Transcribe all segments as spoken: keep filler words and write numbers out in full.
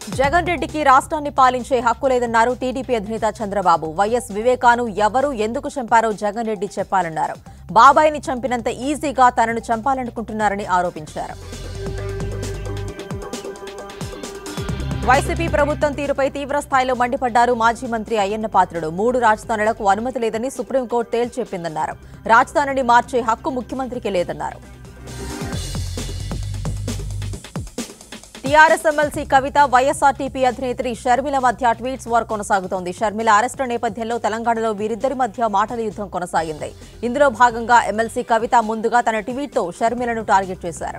జగన్ రెడ్డికి రాష్ట్రాన్ని పాలించే హక్కు లేదన్నారు టీడీపీ అధినేత చంద్రబాబు. వైఎస్ వివేకాను ఎవరు ఎందుకు చంపారో జగన్ రెడ్డి చెప్పాలన్నారు. బాబాయిని చంపినంత ఈజీగా తనను చంపాలనుకుంటున్నారని ఆరోపించారు. వైసీపీ ప్రభుత్వం తీరుపై తీవ్ర స్థాయిలో మండిపడ్డారు మాజీ మంత్రి అయ్యన్న పాత్రుడు. మూడు రాజధానులకు అనుమతి లేదని సుప్రీంకోర్టు తేల్చెప్పిందన్నారు. రాజధానిని మార్చే హక్కు ముఖ్యమంత్రికి లేదన్నారు. టీఆర్ఎస్ ఎమ్మెల్సీ కవిత వైఎస్ఆర్టీపీ అధినేత్రి షర్మిల మధ్య ట్వీట్స్ వార్ కొనసాగుతోంది. షర్మిల అరెస్టు నేపథ్యంలో తెలంగాణలో వీరిద్దరి మధ్య మాటల యుద్ధం కొనసాగింది. ఇందులో భాగంగా ఎమ్మెల్సీ కవిత ముందుగా తన ట్వీట్తో షర్మిలను టార్గెట్ చేశారు.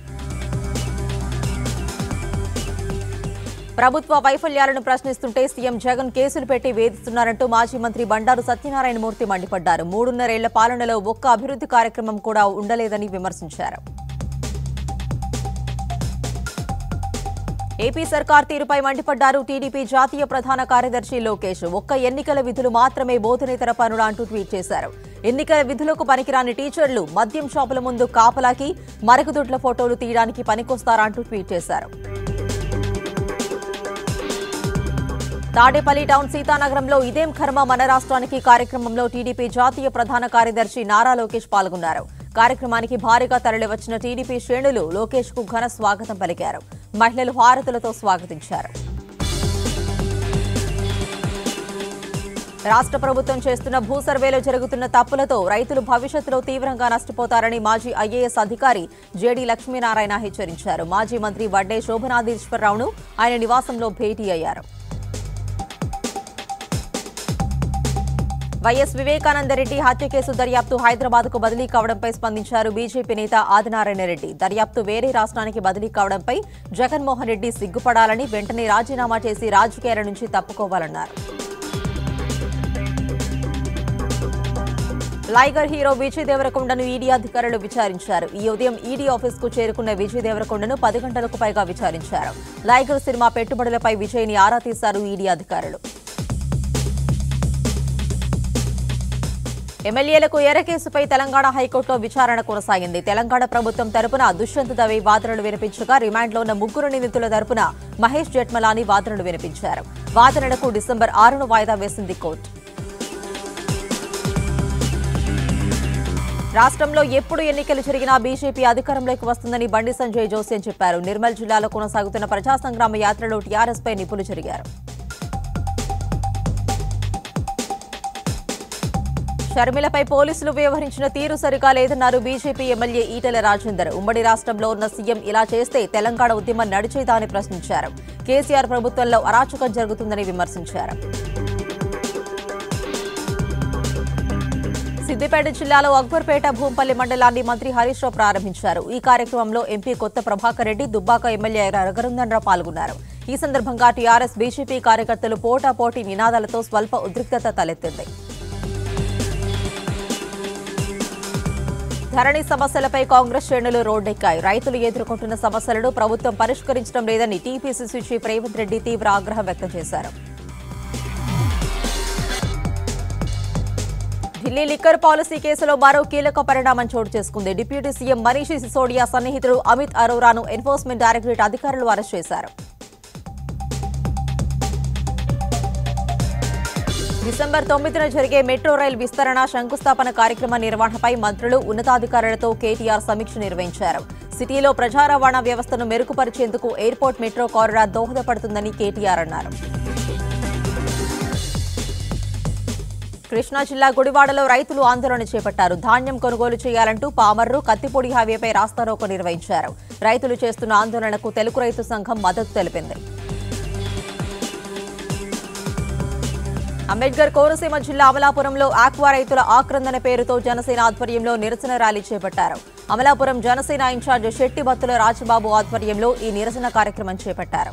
ప్రభుత్వ వైఫల్యాలను ప్రశ్నిస్తుంటే సీఎం జగన్ కేసులు పెట్టి వేధిస్తున్నారంటూ మాజీ మంత్రి బండారు సత్యనారాయణమూర్తి మండిపడ్డారు. మూడున్నరేళ్ల పాలనలో ఒక్క అభివృద్ధి కార్యక్రమం కూడా ఉండలేదని విమర్శించారు. ఏపీ సర్కార్ తీరుపై మండిపడ్డారు టీడీపీ జాతీయ ప్రధాన కార్యదర్శి లోకేష్. ఒక్క ఎన్నికల విధులు మాత్రమే బోధనేతర పనులు అంటూ ట్వీట్ చేశారు. ఎన్నికల విధులకు పనికిరాని టీచర్లు మద్యం షాపుల ముందు కాపలాకి మరుగుదొడ్ల ఫోటోలు తీయడానికి పనికొస్తారంటూ ట్వీట్ చేశారు. తాడేపల్లి టౌన్ సీతానగరంలో ఇదేం కర్మ మన రాష్ట్రానికి కార్యక్రమంలో టీడీపీ జాతీయ ప్రధాన కార్యదర్శి నారా లోకేష్ పాల్గొన్నారు. కార్యక్రమానికి భారీగా తరలివచ్చిన టీడీపీ శ్రేణులు లోకేష్ కు ఘన స్వాగతం పలికారు. మహిళలు హారతులతో స్వాగతించారు. రాష్ట్ర ప్రభుత్వం చేస్తున్న భూ సర్వేలో జరుగుతున్న తప్పులతో రైతులు భవిష్యత్తులో తీవ్రంగా నష్టపోతారని మాజీ ఐఏఎస్ అధికారి జేడీ లక్ష్మీనారాయణ హెచ్చరించారు. మాజీ మంత్రి వడ్డే శోభనాధీశ్వరరావును ఆయన నివాసంలో భేటీ అయ్యారు. వైఎస్ వివేకానందరెడ్డి హత్య కేసు దర్యాప్తు హైదరాబాద్ కు బదిలీ కావడంపై స్పందించారు బీజేపీ నేత ఆదినారాయణ రెడ్డి. దర్యాప్తు వేరే రాష్ట్రానికి బదిలీ కావడంపై జగన్మోహన్ రెడ్డి సిగ్గుపడాలని, వెంటనే రాజీనామా చేసి రాజకీయాల నుంచి తప్పుకోవాలన్నారు. లైగర్ హీరో విజయ్ దేవరకొండను ఈడీ అధికారులు విచారించారు. ఈ ఉదయం ఈడీ ఆఫీస్ కు చేరుకున్న విజయ్ దేవరకొండను పది గంటలకు పైగా విచారించారు. లైగర్ సినిమా పెట్టుబడులపై విజయ్ ని ఆరా తీశారు ఈడీ అధికారులు. ఎమ్మెల్యేలకు ఎర్ర కేసుపై తెలంగాణ హైకోర్టులో విచారణ కొనసాగింది. తెలంగాణ ప్రభుత్వం తరపున దుష్యంత్ దవే వాదనలు వినిపించగా, రిమాండ్లో ఉన్న ముగ్గురు నిందితుల తరపున మహేష్ జెట్మలాని వాదనలు వినిపించారు. వాదనలకు డిసెంబర్ ఆరును వాయిదా వేసింది కోర్టు. రాష్ట్రంలో ఎప్పుడు ఎన్నికలు జరిగినా బీజేపీ అధికారంలోకి వస్తుందని బండి సంజయ్ జోస్యం చెప్పారు. నిర్మల్ జిల్లాలో కొనసాగుతున్న ప్రజా సంగ్రామ యాత్రలో టీఆర్ఎస్ పై నిపుణులు జరిగారు. షర్మిలపై పోలీసులు వ్యవహరించిన తీరు సరిగా లేదన్నారు బీజేపీ ఎమ్మెల్యే ఈటెల రాజేందర్. ఉమ్మడి రాష్ట్రంలో ఉన్న సీఎం ఇలా చేస్తే తెలంగాణ ఉద్యమం నడిచేదా అని ప్రశ్నించారు. కేసీఆర్ ప్రభుత్వంలో అరాచకం జరుగుతుందని విమర్శించారు. సిద్దిపేట జిల్లాలో అక్బర్పేట భూంపల్లి మండలాన్ని మంత్రి హరీష్ రావు ప్రారంభించారు. ఈ కార్యక్రమంలో ఎంపీ కొత్త ప్రభాకర్ రెడ్డి, దుబ్బాక ఎమ్మెల్యే రఘునందన్ రావు పాల్గొన్నారు. ఈ సందర్భంగా టీఆర్ఎస్ బీజేపీ కార్యకర్తలు పోటాపోటీ నినాదాలతో స్వల్ప ఉద్రిక్తత తలెత్తింది. ధరణి సమస్యలపై కాంగ్రెస్ శ్రేణులు రోడ్డెక్కాయి. రైతులు ఎదుర్కొంటున్న సమస్యలను ప్రభుత్వం పరిష్కరించడం లేదని టీపీసీసీ చీఫ్ రేవంత్ రెడ్డి తీవ్ర ఆగ్రహం వ్యక్తం చేశారు. ఢిల్లీ లిక్కర్ పాలసీ కేసులో మరో కీలక పరిణామం చోటు చేసుకుంది. డిప్యూటీ సీఎం మనీష్ సిసోడియా సన్నిహితుడు అమిత్ అరోరాను ఎన్ఫోర్స్మెంట్ డైరెక్టరేట్ అధికారులు అరెస్ట్ చేశారు. డిసెంబర్ తొమ్మిదిన జరిగే మెట్రో రైల్ విస్తరణ శంకుస్థాపన కార్యక్రమ నిర్వహణపై మంత్రులు, ఉన్నతాధికారులతో కేటీఆర్ సమీక్ష నిర్వహించారు. సిటీలో ప్రజా రవాణా వ్యవస్థను మెరుగుపరిచేందుకు ఎయిర్పోర్ట్ మెట్రో కారిడార్ దోహదపడుతుందని కేటీఆర్ అన్నారు. కృష్ణా జిల్లా గుడివాడలో రైతులు ఆందోళన చేపట్టారు. ధాన్యం కొనుగోలు చేయాలంటూ పామర్రు, కత్తిపొడి హైవేపై రాస్తారోకో నిర్వహించారు. రైతులు చేస్తున్న ఆందోళనకు తెలుగు రైతు సంఘం మద్దతు తెలిపింది. అంబేద్కర్ కోనసీమ జిల్లా అమలాపురంలో ఆక్వా రైతుల ఆక్రందన పేరుతో జనసేన ఆధ్వర్యంలో నిరసన ర్యాలీ చేపట్టారు. అమలాపురం జనసేన ఇన్ఛార్జ్ శెట్టి బత్తుల రాజబాబు ఆధ్వర్యంలో ఈ నిరసన కార్యక్రమం చేపట్టారు.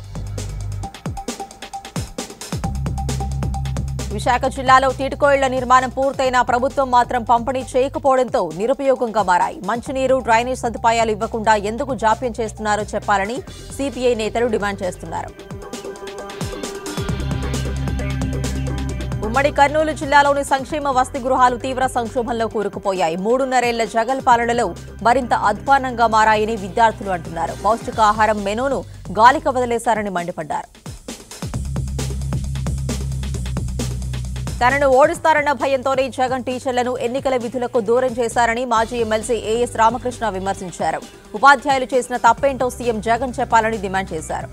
విశాఖ జిల్లాలో తీటుకోయిళ్ల నిర్మాణం పూర్తయినా ప్రభుత్వం మాత్రం పంపిణీ చేయకపోవడంతో నిరుపయోగంగా మారాయి. మంచినీరు, డ్రైనేజ్ సదుపాయాలు ఇవ్వకుండా ఎందుకు జాప్యం చేస్తున్నారో చెప్పాలని సిపిఐ నేతలు డిమాండ్ చేస్తున్నారు. ఉమ్మడి కర్నూలు జిల్లాలోని సంక్షేమ వసతి గృహాలు తీవ్ర సంక్షోభంలో కూరుకుపోయాయి. మూడున్నరేళ్ల జగన్ పాలనలో మరింత అధ్వానంగా మారాయని విద్యార్థులు అంటున్నారు. పౌష్టికాహారం మెనూను గాలికి వదిలేశారని మండిపడ్డారు. తనను ఓడిస్తారన్న భయంతోనే జగన్ టీచర్లను ఎన్నికల విధులకు దూరం చేశారని మాజీ ఎమ్మెల్సీ ఏఎస్ రామకృష్ణ విమర్శించారు. ఉపాధ్యాయులు చేసిన తప్పేంటో సీఎం జగన్ చెప్పాలని డిమాండ్ చేశారు.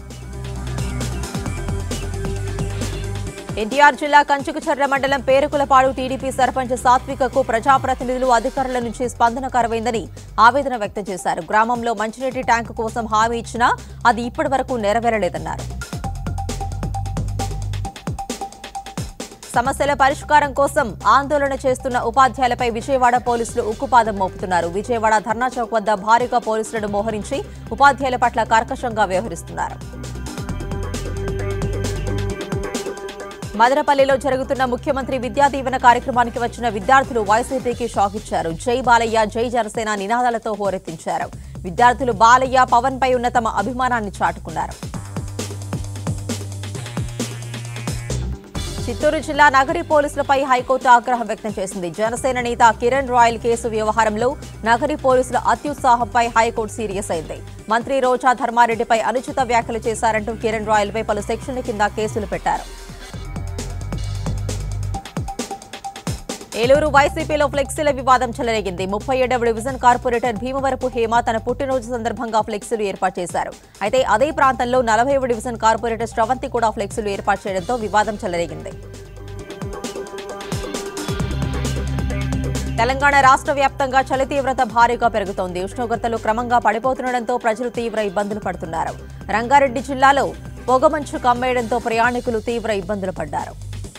ఎన్టీఆర్ జిల్లా కంచుకుచర్ల మండలం పేరుకులపాడు టీడీపీ సర్పంచ్ సాత్వికకు ప్రజాప్రతినిధులు అధికారుల నుంచి స్పందన కరువైందని ఆవేదన వ్యక్తం చేశారు. గ్రామంలో మంచినీటి ట్యాంకు కోసం హామీ ఇచ్చినా అది ఇప్పటి వరకు నెరవేరలేదన్నారు. సమస్యల పరిష్కారం కోసం ఆందోళన చేస్తున్న ఉపాధ్యాయులపై విజయవాడ పోలీసులు ఉక్కుపాదం మోపుతున్నారు. విజయవాడ ధర్నా చౌక్ వద్ద భారీగా పోలీసులను మోహరించి ఉపాధ్యాయుల పట్ల కర్కశంగా వ్యవహరిస్తున్నారు. మదనపల్లిలో జరుగుతున్న ముఖ్యమంత్రి విద్యా దీవెన కార్యక్రమానికి వచ్చిన విద్యార్థులు వైసీపీకి షాక్ ఇచ్చారు. జై బాలయ్య జై జనసేన నినాదాలతో హోరెత్తించారు. విద్యార్థులు బాలయ్య పవన్ పై ఉన్న తమ అభిమానాన్ని చాటుకున్నారు. చిత్తూరు జిల్లా నగరి పోలీసులపై హైకోర్టు ఆగ్రహం వ్యక్తం చేసింది. జనసేన నేత కిరణ్ రాయల్ కేసు వ్యవహారంలో నగరి పోలీసుల అత్యుత్సాహంపై హైకోర్టు సీరియస్ అయింది. మంత్రి రోజా ధర్మారెడ్డిపై అనుచిత వ్యాఖ్యలు చేశారంటూ కిరణ్ రాయల్ పై పలు సెక్షన్ల కింద కేసులు పెట్టారు. ఏలూరు వైసీపీలో ఫ్లెక్సీల వివాదం చెలరేగింది. ముప్పై ఏడవ డివిజన్ కార్పొరేటర్ భీమవరపు హేమ తన పుట్టినరోజు సందర్భంగా ఫ్లెక్సీలు ఏర్పాటు చేశారు. అయితే అదే ప్రాంతంలో నలభైవ డివిజన్ కార్పొరేటర్ శ్రవంతి కూడా ఫ్లెక్సీలు ఏర్పాటు చేయడంతో వివాదం చెలరేగింది. తెలంగాణ రాష్ట్ర వ్యాప్తంగా చలి తీవ్రత భారీగా పెరుగుతోంది. ఉష్ణోగ్రతలు క్రమంగా పడిపోతుండటంతో ప్రజలు తీవ్ర ఇబ్బందులు పడుతున్నారు. రంగారెడ్డి జిల్లాలో పొగమంచు కమ్మేయడంతో ప్రయాణికులు తీవ్ర ఇబ్బందులు పడ్డారు.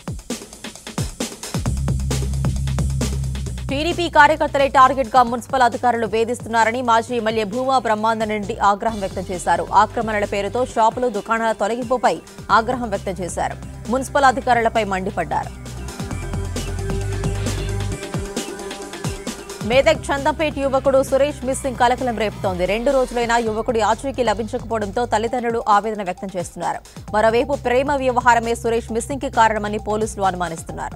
టీడీపీ కార్యకర్తలే టార్గెట్ గా మున్సిపల్ అధికారులు వేధిస్తున్నారని మాజీ ఎమ్మెల్యే భూమా బ్రహ్మానందరెడ్డి ఆగ్రహం వ్యక్తం చేశారు. ఆక్రమణల పేరుతో షాపులు దుకాణాల తొలగింపుపై ఆగ్రహం వ్యక్తం చేశారు. మున్సిపల్ అధికారులపై మండిపడ్డారు. మేదక్ చందంపేట్ యువకుడు సురేష్ మిస్సింగ్ కలకలం రేపుతోంది. రెండు రోజులైనా యువకుడి ఆచూకీ లభించకపోవడంతో తల్లిదండ్రులు ఆవేదన వ్యక్తం చేస్తున్నారు. మరోవైపు ప్రేమ వ్యవహారమే సురేష్ మిస్సింగ్ కి కారణమని పోలీసులు అనుమానిస్తున్నారు.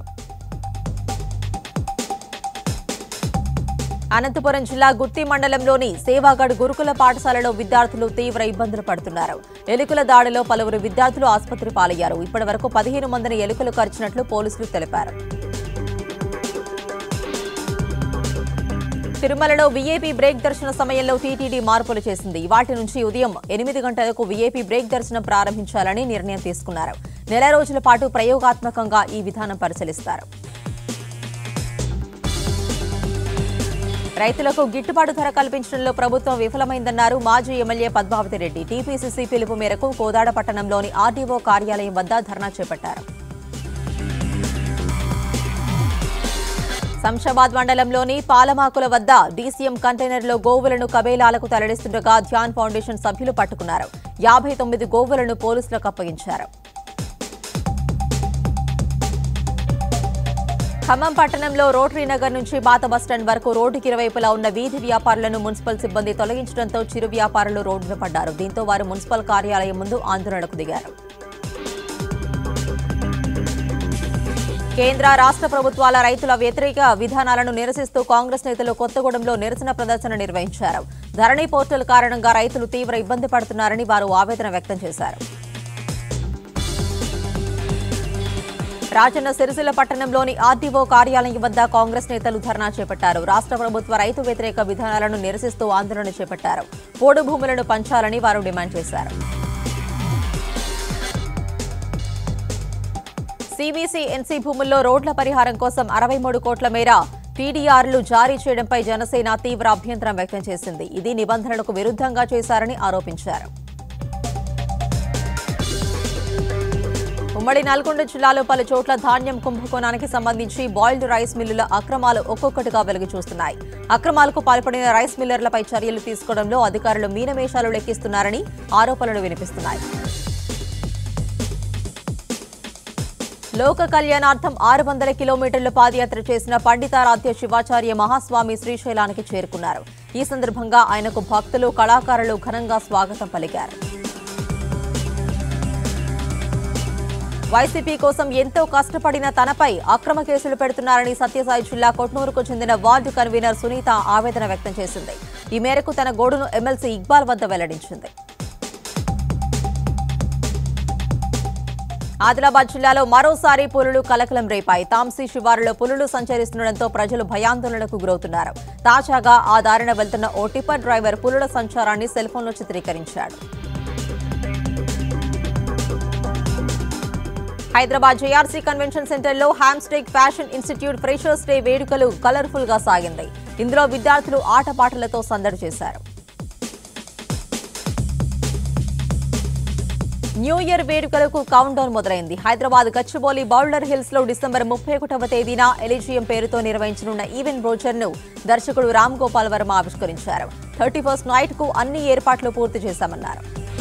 అనంతపురం జిల్లా గుత్తి మండలంలోని సేవాగఢ్ గురుకుల పాఠశాలలో విద్యార్థులు తీవ్ర ఇబ్బందులు పడుతున్నారు. ఎలుకల దాడిలో పలువురు విద్యార్థులు ఆసుపత్రి పాలయ్యారు. ఇప్పటి వరకు పదిహేను మందిని ఎలుకలు కరిచినట్లు పోలీసులు తెలిపారు. తిరుమలలో వీఐపీ బ్రేక్ దర్శన సమయంలో టీటీడీ మార్పులు చేసింది. వాటి నుంచి ఉదయం ఎనిమిది గంటలకు వీఐపీ బ్రేక్ దర్శనం ప్రారంభించాలని నిర్ణయం తీసుకున్నారు. నెల రోజుల పాటు ప్రయోగాత్మకంగా ఈ విధానం పరిశీలిస్తారు. రైతులకు గిట్టుబాటు ధర కల్పించడంలో ప్రభుత్వం విఫలమైందన్నారు మాజీ ఎమ్మెల్యే పద్మావతి రెడ్డి. టీపీసీసీ పిలుపు మేరకు కోదాడ పట్టణంలోని ఆర్డీఓ కార్యాలయం వద్ద ధర్నా చేపట్టారు. శంషాబాద్ మండలంలోని పాలమాకుల వద్ద డీసీఎం కంటైనర్లో గోవులను కబేలాలకు తరలిస్తుండగా ధ్యాన్ ఫౌండేషన్ సభ్యులు పట్టుకున్నారు. యాభై తొమ్మిది గోవులను పోలీసులకు అప్పగించారు. ఖమ్మం పట్టణంలో రోటరీ నగర్ నుంచి పాత బస్టాండ్ వరకు రోడ్డుకి ఇరువైపులా ఉన్న వీధి వ్యాపారులను మున్సిపల్ సిబ్బంది తొలగించడంతో చిరు వ్యాపారులు రోడ్డున పడ్డారు. దీంతో వారు మున్సిపల్ కార్యాలయం ముందు ఆందోళనకు దిగారు. కేంద్ర రాష్ట్ర ప్రభుత్వాల రైతుల వ్యతిరేక విధానాలను నిరసిస్తూ కాంగ్రెస్ నేతలు కొత్తగూడెంలో నిరసన ప్రదర్శన నిర్వహించారు. ధరణి పోర్టల్ కారణంగా రైతులు తీవ్ర ఇబ్బంది పడుతున్నారని వారు ఆవేదన వ్యక్తం చేశారు. రాజన్న సిరిసిల్ల పట్టణంలోని ఆర్టీఓ కార్యాలయం వద్ద కాంగ్రెస్ నేతలు ధర్నా చేపట్టారు. రాష్ట్ర ప్రభుత్వ రైతు వ్యతిరేక విధానాలను నిరసిస్తూ ఆందోళన చేపట్టారు. పోడు భూములను పంచాలని వారు డిమాండ్ చేశారు. సీబీసీ ఎన్సీ భూముల్లో రోడ్ల పరిహారం కోసం అరవై మూడు కోట్ల మేర టీడీఆర్లు జారీ చేయడంపై జనసేన తీవ్ర అభ్యంతరం వ్యక్తం చేసింది. ఇది నిబంధనలకు విరుద్ధంగా చేశారని ఆరోపించారు. ఉమ్మడి నల్గొండ జిల్లాలో పలు చోట్ల ధాన్యం కుంభకోణానికి సంబంధించి బాయిల్డ్ రైస్ మిల్లుల అక్రమాలు ఒక్కొక్కటిగా వెలుగు చూస్తున్నాయి. అక్రమాలకు పాల్పడిన రైస్ మిల్లర్లపై చర్యలు తీసుకోవడంలో అధికారులు మీనమేషాలు లెక్కిస్తున్నారని ఆరోపణలు వినిపిస్తున్నాయి. లోక కళ్యాణార్థం ఆరు వందల కిలోమీటర్ల పాదయాత్ర చేసిన పండితారాధ్య శివాచార్య మహాస్వామి శ్రీశైలానికి చేరుకున్నారు. ఈ సందర్భంగా ఆయనకు భక్తులు కళాకారులు ఘనంగా స్వాగతం పలికారు. వైసీపీ కోసం ఎంతో కష్టపడిన తనపై అక్రమ కేసులు పెడుతున్నారని సత్యసాయి జిల్లా కొట్నూరుకు చెందిన వార్డు కన్వీనర్ సునీత ఆవేదన వ్యక్తం చేసింది. ఈ మేరకు తన గోడును ఎమ్మెల్సీ ఇక్బాల్ వద్ద వెల్లడించింది. ఆదిలాబాద్ జిల్లాలో మరోసారి పులులు కలకలం రేపాయి. తాంసీ శివారులో పులులు సంచరిస్తుండటంతో ప్రజలు భయాందోళనకు గురవుతున్నారు. తాజాగా ఆ దారిన వెళ్తున్న ఓ టిప్పర్ డ్రైవర్ పులుల సంచారాన్ని సెల్ఫోన్లో చిత్రీకరించాడు. హైదరాబాద్ జేఆర్సీ కన్వెన్షన్ సెంటర్లో Hamstech fashion institute freshers day వేడుకలు కలర్ఫుల్ గా సాగింది. ఇందులో విద్యార్థులు ఆటపాటలతో సందడి చేశారు. న్యూ ఇయర్ వేడుకలకు కౌంట్ డౌన్ మొదలైంది. హైదరాబాద్ గచ్చిబౌలి బౌల్డర్ హిల్స్ లో డిసెంబర్ ముప్పై ఒకటవ తేదీన ఎలిజియం పేరుతో నిర్వహించనున్న ఈవెంట్ బ్రోచర్ ను దర్శకుడు రామ్ గోపాల్ వర్మ ఆవిష్కరించారు. థర్టీ ఫస్ట్ నైట్ కు అన్ని ఏర్పాట్లు పూర్తి చేశామన్నారు.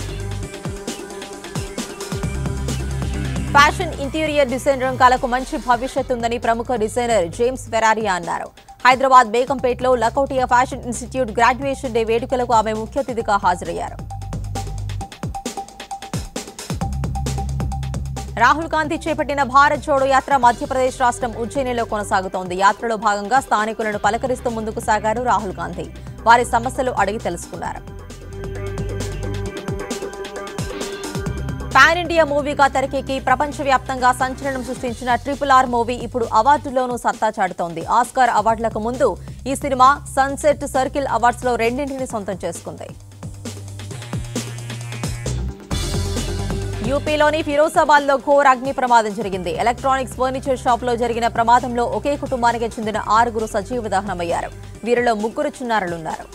ఫ్యాషన్ ఇంటీరియర్ డిజైనర్ రంగాలకు మంచి భవిష్యత్తు ఉందని ప్రముఖ డిజైనర్ జేమ్స్ ఫెరారియా అన్నారు. హైదరాబాద్ బేగంపేటలో Lakhotia fashion institute graduation day వేడుకలకు ఆమె ముఖ్య అతిథిగా హాజరయ్యారు. రాహుల్ గాంధీ చేపట్టిన భారత్ జోడో యాత్ర మధ్యప్రదేశ్ రాష్ట్రం ఉజ్జయినిలో కొనసాగుతోంది. యాత్రలో భాగంగా స్థానికులను పలకరిస్తూ ముందుకు సాగారు రాహుల్ గాంధీ. వారి సమస్యలు అడిగి తెలుసుకున్నారు. పాన్ ఇండియా మూవీగా తెరకెక్కి ప్రపంచవ్యాప్తంగా సంచలనం సృష్టించిన ట్రిపుల్ ఆర్ మూవీ ఇప్పుడు అవార్డుల్లోనూ సత్తా చాటుతోంది. ఆస్కార్ అవార్డులకు ముందు ఈ సినిమా సన్సెట్ సర్కిల్ అవార్డ్స్ లో రెండింటిని సొంతం చేసుకుంది. యూపీలోని ఫిరోజాబాద్ లో ఘోర అగ్ని ప్రమాదం జరిగింది. ఎలక్ట్రానిక్స్ ఫర్నిచర్ షాప్ లో జరిగిన ప్రమాదంలో ఒకే కుటుంబానికి చెందిన ఆరుగురు సజీవ దహనమయ్యారు. వీరిలో ముగ్గురు చిన్నారులున్నారు.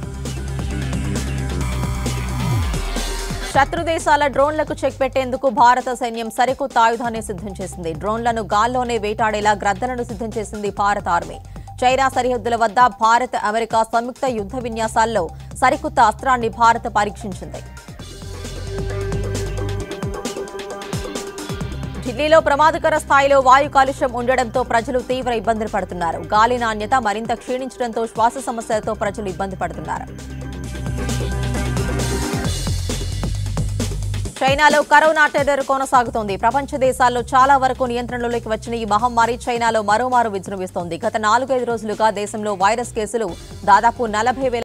శత్రు దేశాల డ్రోన్లకు చెక్ పెట్టేందుకు భారత సైన్యం సరికొత్త ఆయుధాన్ని సిద్ధం చేసింది. డ్రోన్లను గాల్లోనే వేటాడేలా గ్రద్దలను సిద్ధం చేసింది భారత ఆర్మీ. చైనా సరిహద్దుల వద్ద భారత్ అమెరికా సంయుక్త యుద్ధ విన్యాసాల్లో సరికొత్త అస్త్రాన్ని భారత్ పరీక్షించింది. ఢిల్లీలో ప్రమాదకర స్థాయిలో వాయు కాలుష్యం ఉండడంతో ప్రజలు తీవ్ర ఇబ్బందులు పడుతున్నారు. గాలి నాణ్యత మరింత క్షీణించడంతో శ్వాస సమస్యలతో ప్రజలు ఇబ్బంది పడుతున్నారు. చైనాలో కరోనా టెర్రర్ కొనసాగుతోంది. ప్రపంచ దేశాల్లో చాలా వరకు నియంత్రణలోకి వచ్చిన ఈ మహమ్మారి చైనాలో మరోమారు విజృంభిస్తోంది. గత నాలుగైదు రోజులుగా దేశంలో వైరస్ కేసులు దాదాపు నలభై వేల